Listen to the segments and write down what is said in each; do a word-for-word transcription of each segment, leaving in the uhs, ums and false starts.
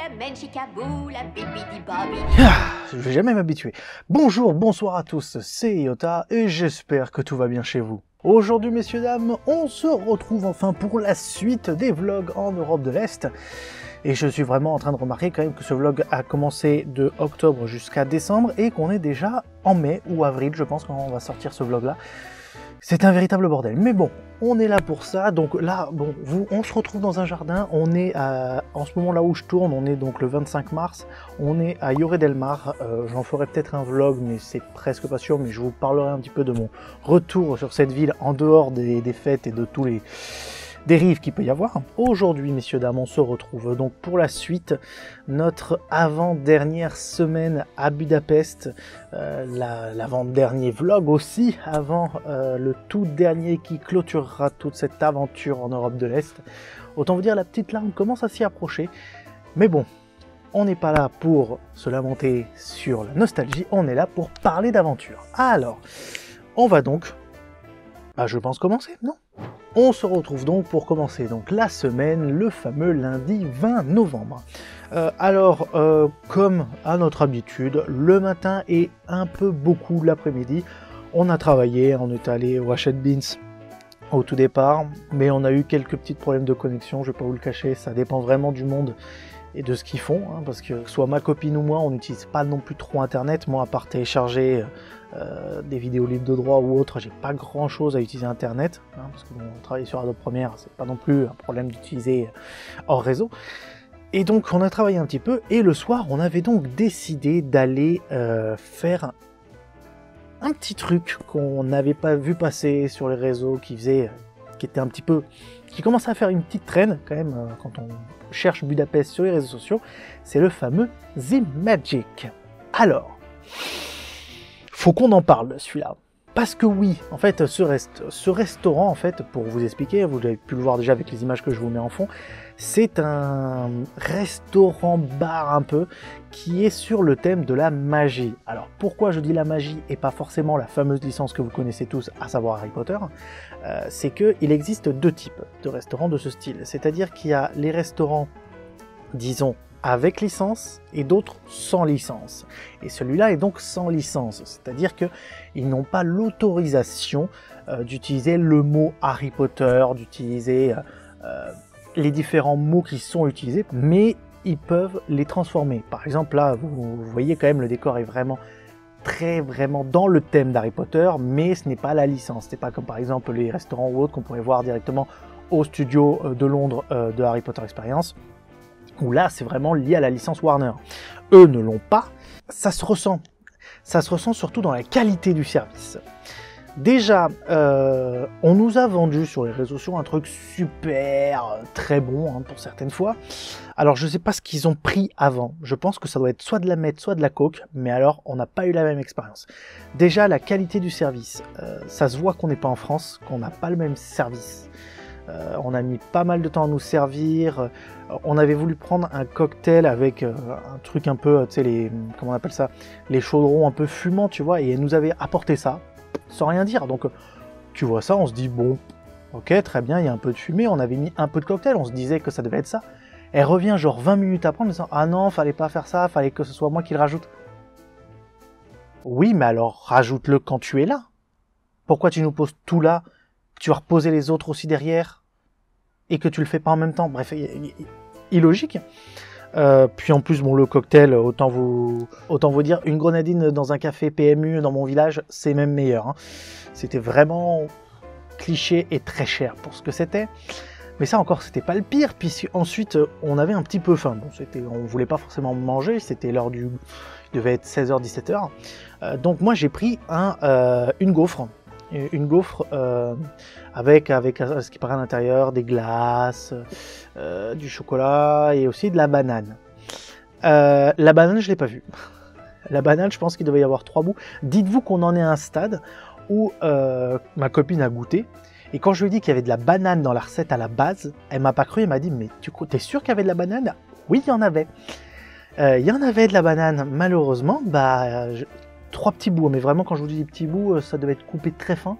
menchikabou, la bibidi babi. Ah, je vais jamais m'habituer. Bonjour, bonsoir à tous, c'est Iota et j'espère que tout va bien chez vous. Aujourd'hui, messieurs, dames, on se retrouve enfin pour la suite des vlogs en Europe de l'Est. Et je suis vraiment en train de remarquer quand même que ce vlog a commencé de octobre jusqu'à décembre et qu'on est déjà en mai ou avril, je pense, quand on va sortir ce vlog-là. C'est un véritable bordel. Mais bon, on est là pour ça. Donc là, bon, vous, on se retrouve dans un jardin. On est à, en ce moment là où je tourne, on est donc le vingt-cinq mars. On est à Lloret del Mar. Euh, J'en ferai peut-être un vlog, mais c'est presque pas sûr. Mais je vous parlerai un petit peu de mon retour sur cette ville en dehors des, des fêtes et de tous les dérives qu'il peut y avoir. Aujourd'hui, messieurs, dames, on se retrouve donc pour la suite, notre avant-dernière semaine à Budapest, euh, l'avant-dernier vlog aussi, avant euh, le tout dernier qui clôturera toute cette aventure en Europe de l'Est. Autant vous dire, la petite larme commence à s'y approcher, mais bon, on n'est pas là pour se lamenter sur la nostalgie, on est là pour parler d'aventure. Alors, on va donc, bah, je pense commencer, non ? On se retrouve donc pour commencer donc la semaine, le fameux lundi vingt novembre. Euh, alors, euh, comme à notre habitude, le matin et un peu beaucoup l'après-midi, on a travaillé, on est allé au Hachette Beans au tout départ, mais on a eu quelques petits problèmes de connexion, je vais pas vous le cacher, ça dépend vraiment du monde et de ce qu'ils font, hein, parce que soit ma copine ou moi, on n'utilise pas non plus trop internet. Moi, à part télécharger euh, des vidéos libres de droit ou autre, j'ai pas grand chose à utiliser internet, hein, parce que bon, travailler sur Adobe Premiere, c'est pas non plus un problème d'utiliser hors réseau. Et donc on a travaillé un petit peu, et le soir, on avait donc décidé d'aller euh, faire un petit truc qu'on n'avait pas vu passer sur les réseaux, qui faisait, qui était un petit peu, qui commençait à faire une petite traîne quand même euh, quand on cherche Budapest sur les réseaux sociaux, c'est le fameux The Magic. Alors, faut qu'on en parle celui-là. Parce que oui, en fait, ce, rest ce restaurant, en fait, pour vous expliquer, vous avez pu le voir déjà avec les images que je vous mets en fond, c'est un restaurant-bar un peu qui est sur le thème de la magie. Alors pourquoi je dis la magie et pas forcément la fameuse licence que vous connaissez tous, à savoir Harry Potter, euh, c'est qu'il existe deux types de restaurants de ce style. C'est-à-dire qu'il y a les restaurants, disons, avec licence et d'autres sans licence. Et celui-là est donc sans licence, c'est-à-dire qu'ils n'ont pas l'autorisation euh, d'utiliser le mot Harry Potter, d'utiliser euh, les différents mots qui sont utilisés, mais ils peuvent les transformer. Par exemple, là, vous, vous voyez quand même, le décor est vraiment très vraiment dans le thème d'Harry Potter, mais ce n'est pas la licence. C'est pas comme par exemple les restaurants ou autres qu'on pourrait voir directement au studio de Londres euh, de Harry Potter Experience, où là c'est vraiment lié à la licence Warner. Eux ne l'ont pas, ça se ressent. Ça se ressent surtout dans la qualité du service. Déjà, euh, on nous a vendu sur les réseaux sociaux un truc super, très bon hein, pour certaines fois. Alors je sais pas ce qu'ils ont pris avant, je pense que ça doit être soit de la meth, soit de la coke, mais alors on n'a pas eu la même expérience. Déjà la qualité du service, euh, ça se voit qu'on n'est pas en France, qu'on n'a pas le même service. Euh, on a mis pas mal de temps à nous servir, euh, on avait voulu prendre un cocktail avec euh, un truc un peu, tu sais, les, comment on appelle ça, les chaudrons un peu fumants, tu vois, et elle nous avait apporté ça, sans rien dire, donc tu vois ça, on se dit, bon, ok, très bien, il y a un peu de fumée, on avait mis un peu de cocktail, on se disait que ça devait être ça, elle revient genre vingt minutes après en disant, ah non, fallait pas faire ça, fallait que ce soit moi qui le rajoute. Oui, mais alors, rajoute-le quand tu es là. Pourquoi tu nous poses tout là, que tu vas reposer les autres aussi derrière, et que tu le fais pas en même temps? Bref, illogique. Euh, puis en plus, bon, le cocktail, autant vous, autant vous dire, une grenadine dans un café P M U dans mon village, c'est même meilleur. Hein. C'était vraiment cliché et très cher pour ce que c'était. Mais ça encore, c'était pas le pire, puisque ensuite, on avait un petit peu faim. Bon, c'était, on voulait pas forcément manger, c'était l'heure du... Il devait être seize heures, dix-sept heures. Euh, donc moi, j'ai pris un, euh, une gaufre. Une gaufre euh, avec, avec ce qui paraît à l'intérieur, des glaces, euh, du chocolat et aussi de la banane. Euh, la banane, je ne l'ai pas vue. La banane, je pense qu'il devait y avoir trois bouts. Dites-vous qu'on en est à un stade où euh, ma copine a goûté. Et quand je lui ai dit qu'il y avait de la banane dans la recette à la base, elle m'a pas cru, elle m'a dit « Mais tu es sûr qu'il y avait de la banane ?» Oui, il y en avait. Euh, il y en avait de la banane, malheureusement. Bah, je... Trois petits bouts, mais vraiment quand je vous dis des petits bouts, ça devait être coupé très fin.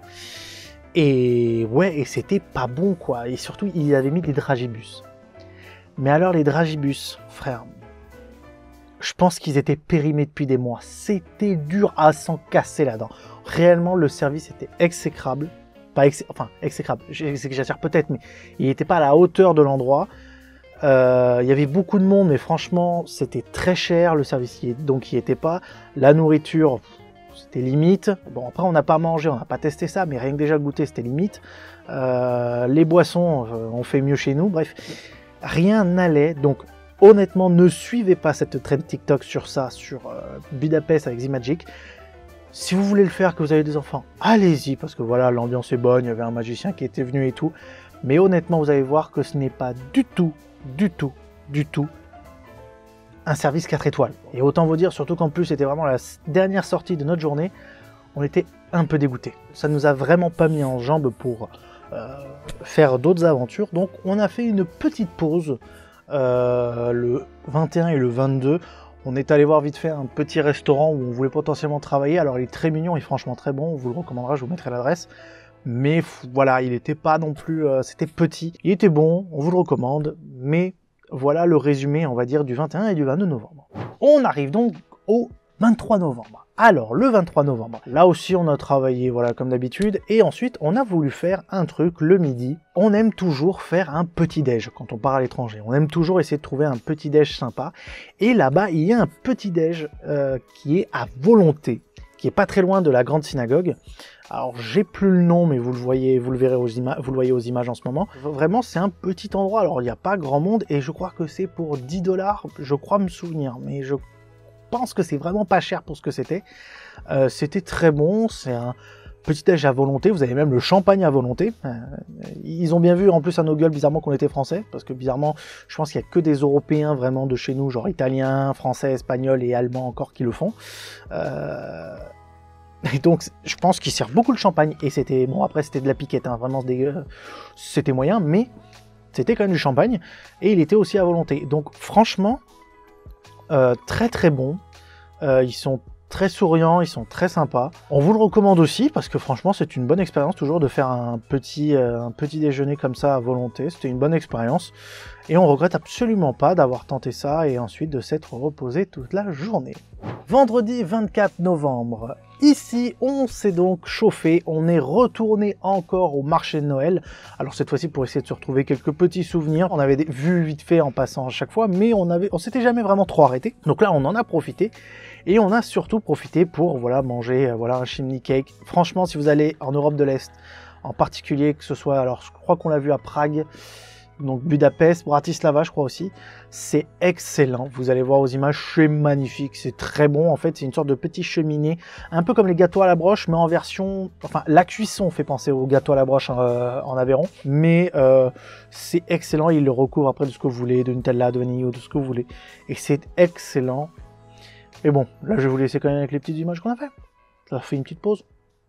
Et ouais, et c'était pas bon quoi. Et surtout, il avait mis des dragibus. Mais alors les dragibus, frère, je pense qu'ils étaient périmés depuis des mois. C'était dur à s'en casser la dent. Réellement, le service était exécrable. Pas ex... Enfin, exécrable, j'exagère peut-être, mais il n'était pas à la hauteur de l'endroit. Euh, il y avait beaucoup de monde, mais franchement, c'était très cher, le service, donc il n'y était pas. La nourriture, c'était limite. Bon, après, on n'a pas mangé, on n'a pas testé ça, mais rien que déjà goûter, c'était limite. Euh, les boissons, euh, on fait mieux chez nous, bref. Rien n'allait, donc honnêtement, ne suivez pas cette trend TikTok sur ça, sur euh, Budapest avec Z-Magic. Si vous voulez le faire, que vous avez des enfants, allez-y, parce que voilà, l'ambiance est bonne, il y avait un magicien qui était venu et tout. Mais honnêtement, vous allez voir que ce n'est pas du tout, du tout, du tout un service quatre étoiles. Et autant vous dire, surtout qu'en plus, c'était vraiment la dernière sortie de notre journée, on était un peu dégoûtés. Ça ne nous a vraiment pas mis en jambes pour euh, faire d'autres aventures. Donc, on a fait une petite pause euh, le vingt et un et le vingt-deux. On est allé voir vite fait un petit restaurant où on voulait potentiellement travailler. Alors il est très mignon et franchement très bon, on vous le recommandera, je vous mettrai l'adresse. Mais voilà, il n'était pas non plus... Euh, c'était petit. Il était bon, on vous le recommande. Mais voilà le résumé, on va dire, du vingt et un et du vingt-deux novembre. On arrive donc au vingt-trois novembre. Alors, le vingt-trois novembre, là aussi on a travaillé, voilà, comme d'habitude, et ensuite on a voulu faire un truc le midi. On aime toujours faire un petit-déj quand on part à l'étranger. On aime toujours essayer de trouver un petit-déj sympa. Et là-bas, il y a un petit-déj euh, qui est à volonté, qui est pas très loin de la grande synagogue. Alors, j'ai plus le nom, mais vous le voyez, vous le verrez aux images, vous le voyez aux images en ce moment. Vraiment, c'est un petit endroit. Alors, il n'y a pas grand monde, et je crois que c'est pour dix dollars, je crois me souvenir, mais je Je pense que c'est vraiment pas cher pour ce que c'était. Euh, c'était très bon, c'est un petit déj à volonté, vous avez même le champagne à volonté. Euh, ils ont bien vu en plus à nos gueules bizarrement qu'on était français, parce que bizarrement, je pense qu'il n'y a que des Européens vraiment de chez nous, genre italiens, français, espagnols et allemands encore qui le font. Euh... Et donc, je pense qu'ils servent beaucoup le champagne, et c'était, bon après c'était de la piquette, hein, vraiment c'était moyen, mais c'était quand même du champagne, et il était aussi à volonté. Donc franchement, Euh, très très bon, euh, ils sont très souriants, ils sont très sympas. On vous le recommande aussi parce que franchement c'est une bonne expérience toujours de faire un petit, euh, un petit déjeuner comme ça à volonté, c'était une bonne expérience et on regrette absolument pas d'avoir tenté ça et ensuite de s'être reposé toute la journée. Vendredi vingt-quatre novembre, ici on s'est donc chauffé, on est retourné encore au marché de Noël, alors cette fois-ci pour essayer de se retrouver quelques petits souvenirs, on avait vu vite fait en passant à chaque fois, mais on avait, on s'était jamais vraiment trop arrêté, donc là on en a profité, et on a surtout profité pour voilà, manger euh, voilà, un chimney cake. Franchement si vous allez en Europe de l'Est, en particulier que ce soit, alors je crois qu'on l'a vu à Prague, donc Budapest, Bratislava je crois aussi, c'est excellent, vous allez voir aux images, c'est magnifique, c'est très bon, en fait c'est une sorte de petit cheminée, un peu comme les gâteaux à la broche, mais en version, enfin la cuisson fait penser aux gâteaux à la broche euh, en Aveyron, mais euh, c'est excellent, il le recouvre après de ce que vous voulez, de Nutella, de vanille ou de ce que vous voulez, et c'est excellent. Et bon, là je vais vous laisser quand même avec les petites images qu'on a fait, ça fait une petite pause.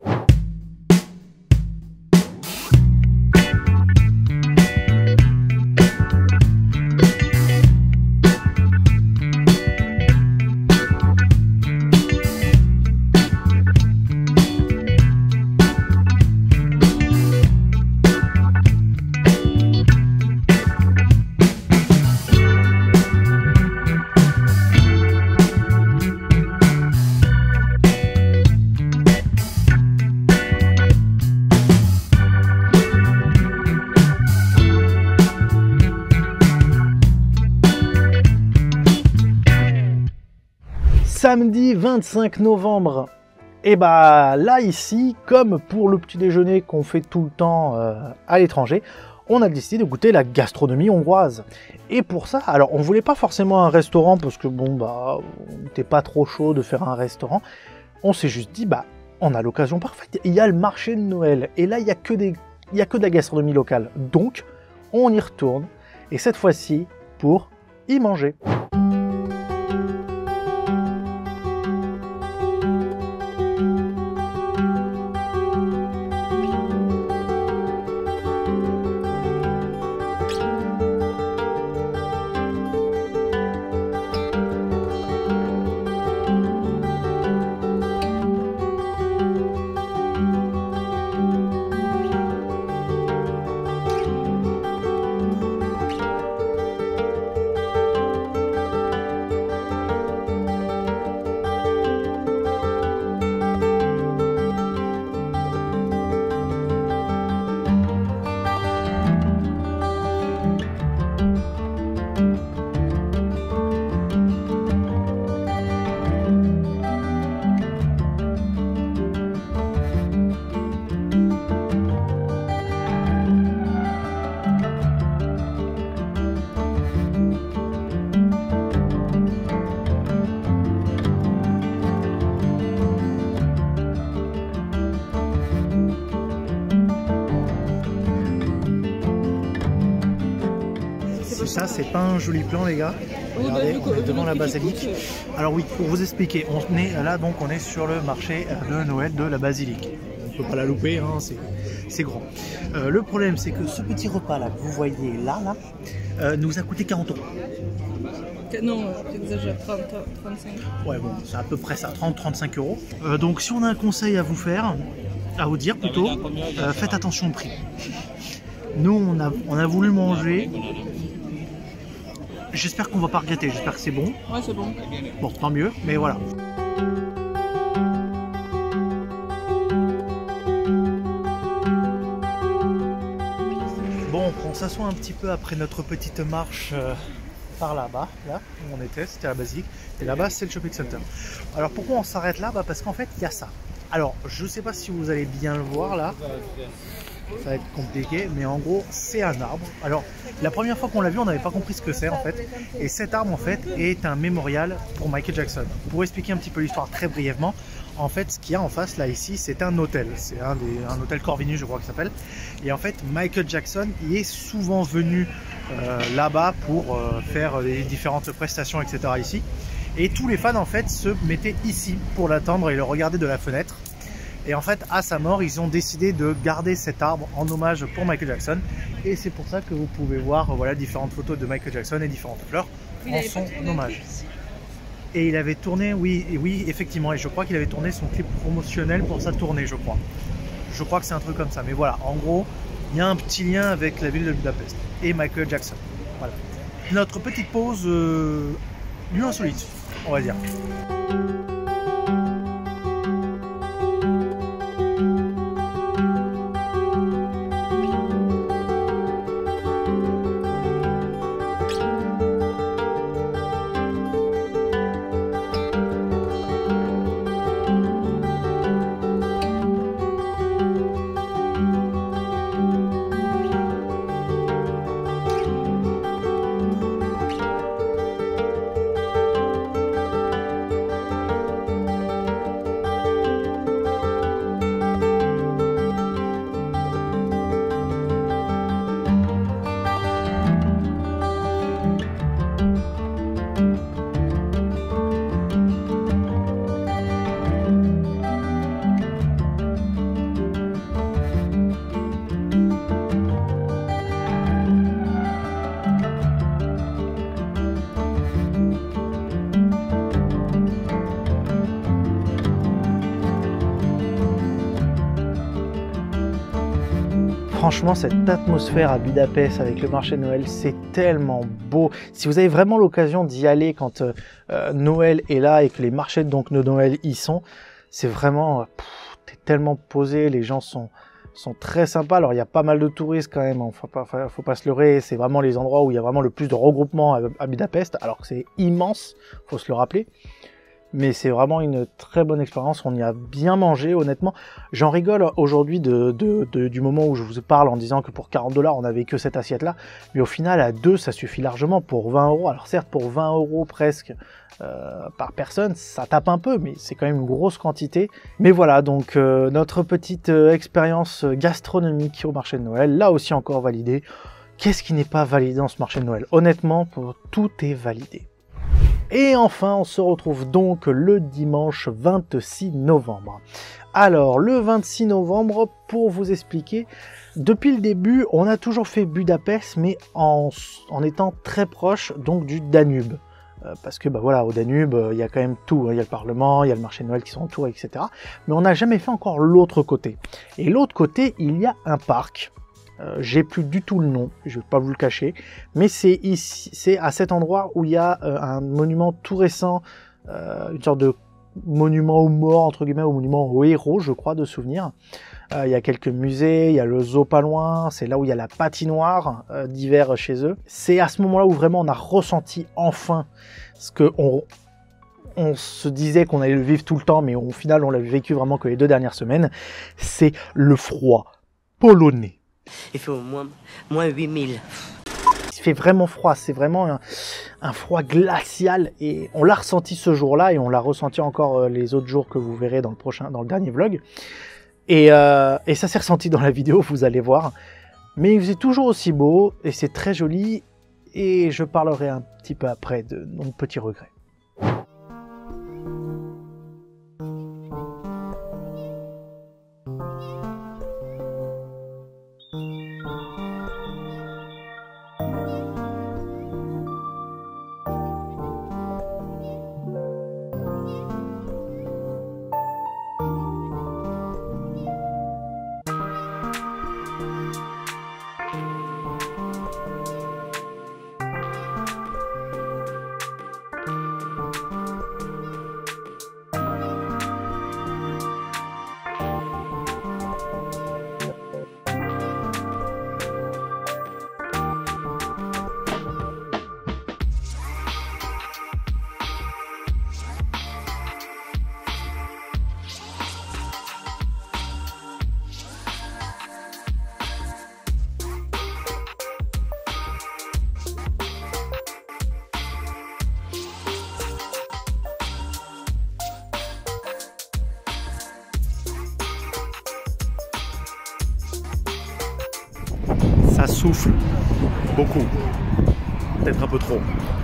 Samedi vingt-cinq novembre, et bah là ici, comme pour le petit déjeuner qu'on fait tout le temps euh, à l'étranger, on a décidé de goûter la gastronomie hongroise. Et pour ça, alors on voulait pas forcément un restaurant parce que bon bah on n'était pas trop chaud de faire un restaurant. On s'est juste dit bah on a l'occasion parfaite. Il y a le marché de Noël et là il y a que des, il y a que de la gastronomie locale. Donc on y retourne et cette fois-ci pour y manger. ça, c'est pas un joli plan, les gars. Regardez, on est devant la basilique. Alors oui, pour vous expliquer, on est là, donc on est sur le marché de Noël de la basilique. On peut pas la louper, hein, c'est grand. Euh, le problème, c'est que ce petit repas là, que vous voyez là, là, euh, nous a coûté quarante euros. Non, t'exagères, trente, trente-cinq. Ouais, bon, c'est à peu près ça, trente à trente-cinq euros. Euh, donc si on a un conseil à vous faire, à vous dire plutôt, euh, faites attention au prix. Nous, on a, on a voulu manger. J'espère qu'on va pas regretter, j'espère que c'est bon. Ouais, c'est bon. Bon, tant mieux, mais voilà. Bon, on s'assoit un petit peu après notre petite marche euh, par là-bas, là où on était, c'était la basilique. Et là-bas, c'est le shopping center. Alors pourquoi on s'arrête là? Bah, parce qu'en fait, il y a ça. Alors, je sais pas si vous allez bien le voir là. Ça va être compliqué, mais en gros, c'est un arbre. Alors, la première fois qu'on l'a vu, on n'avait pas compris ce que c'est en fait. Et cet arbre, en fait, est un mémorial pour Michael Jackson. Pour expliquer un petit peu l'histoire très brièvement, en fait, ce qu'il y a en face, là, ici, c'est un hôtel. C'est un, des, un hôtel Corvinus, je crois qu'il s'appelle. Et en fait, Michael Jackson y est souvent venu euh, là-bas pour euh, faire les différentes prestations, et cetera ici. Et tous les fans, en fait, se mettaient ici pour l'attendre et le regarder de la fenêtre. Et en fait, à sa mort, ils ont décidé de garder cet arbre en hommage pour Michael Jackson. Et c'est pour ça que vous pouvez voir voilà, différentes photos de Michael Jackson et différentes fleurs en son hommage. Et il avait tourné, oui, oui, effectivement, et je crois qu'il avait tourné son clip promotionnel pour sa tournée, je crois. Je crois que c'est un truc comme ça. Mais voilà, en gros, il y a un petit lien avec la ville de Budapest et Michael Jackson. Voilà. Notre petite pause euh, lieu insolite, on va dire. Franchement, cette atmosphère à Budapest avec le marché de Noël, c'est tellement beau. Si vous avez vraiment l'occasion d'y aller quand euh, Noël est là et que les marchés donc, de Noël y sont, c'est vraiment pff, tellement posé, les gens sont, sont très sympas. Alors, il y a pas mal de touristes quand même, il ne faut pas, faut pas se leurrer, c'est vraiment les endroits où il y a vraiment le plus de regroupement à, à Budapest, alors que c'est immense, il faut se le rappeler. Mais c'est vraiment une très bonne expérience, on y a bien mangé honnêtement. J'en rigole aujourd'hui de, de, de, du moment où je vous parle en disant que pour quarante dollars on n'avait que cette assiette là, mais au final à deux ça suffit largement pour vingt euros. Alors certes pour vingt euros presque euh, par personne ça tape un peu, mais c'est quand même une grosse quantité. Mais voilà donc euh, notre petite euh, expérience gastronomique au marché de Noël, là aussi encore validée. Qu'est-ce qui n'est pas validé dans ce marché de Noël? Honnêtement pour, tout est validé. Et enfin, on se retrouve donc le dimanche vingt-six novembre. Alors, le vingt-six novembre, pour vous expliquer, depuis le début, on a toujours fait Budapest, mais en, en étant très proche donc du Danube. Euh, parce que bah voilà, au Danube, il euh, y a quand même tout. Il hein, y a le Parlement, il y a le marché de Noël qui sont autour, et cetera. Mais on n'a jamais fait encore l'autre côté. Et l'autre côté, il y a un parc. Euh, j'ai plus du tout le nom, je vais pas vous le cacher, mais c'est ici, c'est à cet endroit où il y a euh, un monument tout récent, euh, une sorte de monument aux morts, entre guillemets, au monument aux héros, je crois, de souvenir. Euh, il y a quelques musées, il y a le zoo pas loin, c'est là où il y a la patinoire euh, d'hiver chez eux. C'est à ce moment-là où vraiment on a ressenti enfin ce que on, on se disait qu'on allait le vivre tout le temps, mais au final on l'a vécu vraiment que les deux dernières semaines. C'est le froid polonais. Il fait au moins, moins huit mille. Il fait vraiment froid, c'est vraiment un, un froid glacial et on l'a ressenti ce jour-là et on l'a ressenti encore les autres jours que vous verrez dans le prochain, dans le dernier vlog. Et, euh, et ça s'est ressenti dans la vidéo, vous allez voir. Mais il faisait toujours aussi beau et c'est très joli. et je parlerai un petit peu après de mon petit regret. Ça souffle beaucoup, peut-être un peu trop.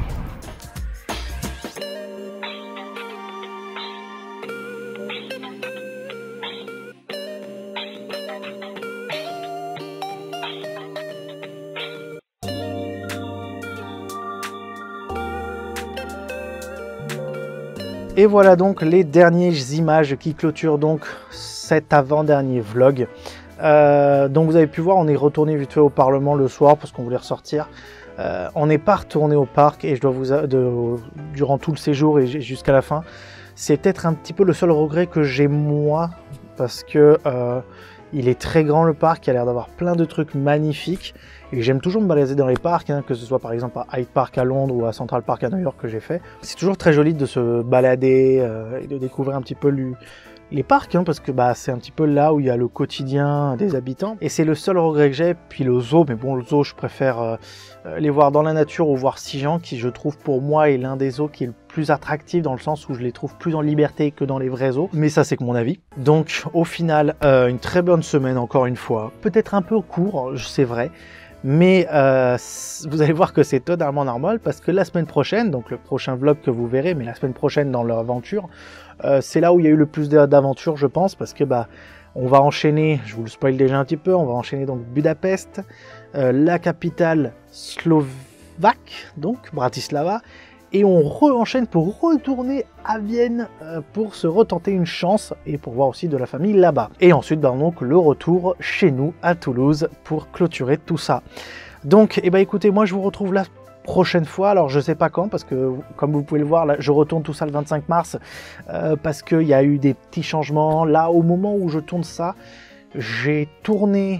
Et voilà donc les dernières images qui clôturent donc cet avant-dernier vlog. Euh, donc vous avez pu voir, on est retourné vite fait au Parlement le soir parce qu'on voulait ressortir. Euh, on n'est pas retourné au parc et je dois vous de, durant tout le séjour et jusqu'à la fin. C'est peut-être un petit peu le seul regret que j'ai moi parce que euh, il est très grand le parc, il a l'air d'avoir plein de trucs magnifiques et j'aime toujours me balader dans les parcs, hein, que ce soit par exemple à Hyde Park à Londres ou à Central Park à New York que j'ai fait. C'est toujours très joli de se balader euh, et de découvrir un petit peu le les parcs, hein, parce que bah, c'est un petit peu là où il y a le quotidien des habitants. Et c'est le seul regret que j'ai, puis le zoo, mais bon, le zoo, je préfère euh, les voir dans la nature ou voir Sijan, qui je trouve pour moi est l'un des zoos qui est le plus attractif, dans le sens où je les trouve plus en liberté que dans les vrais zoos. Mais ça, c'est que mon avis. Donc, au final, euh, une très bonne semaine, encore une fois. Peut-être un peu court, c'est vrai. Mais euh, vous allez voir que c'est totalement normal parce que la semaine prochaine, donc le prochain vlog que vous verrez, mais la semaine prochaine dans leur aventure, euh, c'est là où il y a eu le plus d'aventures, je pense, parce que bah on va enchaîner, je vous le spoil déjà un petit peu, on va enchaîner donc Budapest, euh, la capitale slovaque, donc Bratislava, et on re-enchaîne pour retourner à Vienne euh, pour se retenter une chance et pour voir aussi de la famille là-bas. Et ensuite, bah, donc le retour chez nous à Toulouse pour clôturer tout ça. Donc, eh ben, écoutez, moi je vous retrouve la prochaine fois. Alors, je sais pas quand, parce que comme vous pouvez le voir, là, je retourne tout ça le vingt-cinq mars euh, parce qu'il y a eu des petits changements. Là, au moment où je tourne ça, j'ai tourné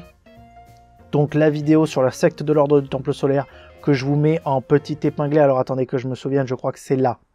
donc la vidéo sur la secte de l'ordre du Temple solaire que je vous mets en petit épinglé. Alors attendez que je me souvienne, je crois que c'est là.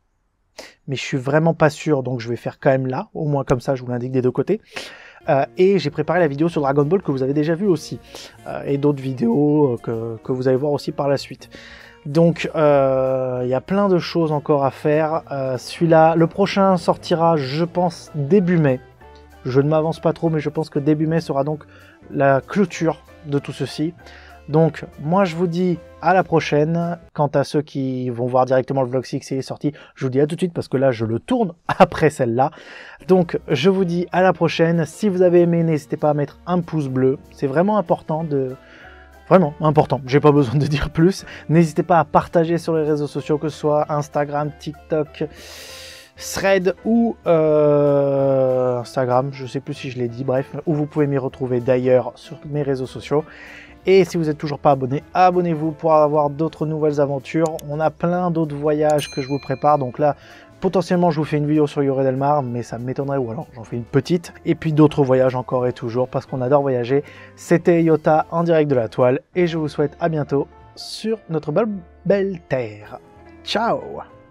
Mais je suis vraiment pas sûr, donc je vais faire quand même là. Au moins comme ça, je vous l'indique des deux côtés. Euh, et j'ai préparé la vidéo sur Dragon Ball que vous avez déjà vu aussi. Euh, et d'autres vidéos que, que vous allez voir aussi par la suite. Donc il euh, y a plein de choses encore à faire. Euh, Celui-là, le prochain sortira, je pense, début mai. Je ne m'avance pas trop, mais je pense que début mai sera donc la clôture de tout ceci. Donc moi je vous dis à la prochaine. Quant à ceux qui vont voir directement le vlog six et est sorti, je vous dis à tout de suite parce que là je le tourne après celle-là. Donc je vous dis à la prochaine. Si vous avez aimé, n'hésitez pas à mettre un pouce bleu. C'est vraiment important de... Vraiment important, j'ai pas besoin de dire plus. N'hésitez pas à partager sur les réseaux sociaux, que ce soit Instagram, TikTok, Thread ou euh, Instagram, je sais plus si je l'ai dit, bref, où vous pouvez m'y retrouver d'ailleurs sur mes réseaux sociaux. Et si vous n'êtes toujours pas abonné, abonnez-vous pour avoir d'autres nouvelles aventures. On a plein d'autres voyages que je vous prépare, donc là, potentiellement je vous fais une vidéo sur Lloret del Mar, mais ça m'étonnerait, ou alors j'en fais une petite. Et puis d'autres voyages encore et toujours, parce qu'on adore voyager. C'était Yota en direct de la toile, et je vous souhaite à bientôt sur notre belle, belle terre. Ciao!